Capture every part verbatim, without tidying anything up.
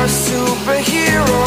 a superhero.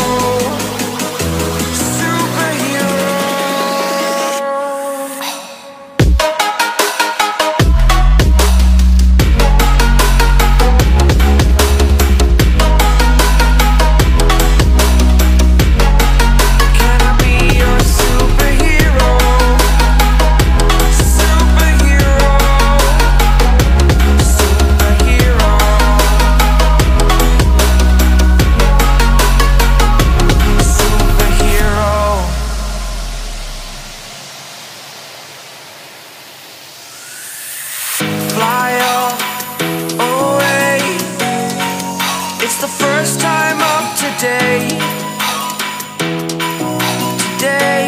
Fly away. It's the first time of today. Today.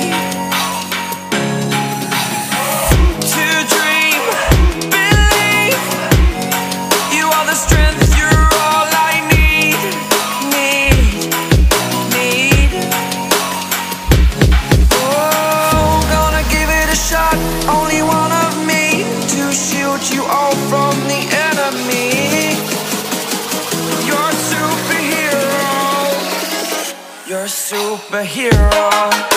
To dream, believe. You are the strength, you're all I need. Need, need. Oh, gonna give it a shot. Only one of me to shield you all from the enemy. You're a superhero. You're a superhero.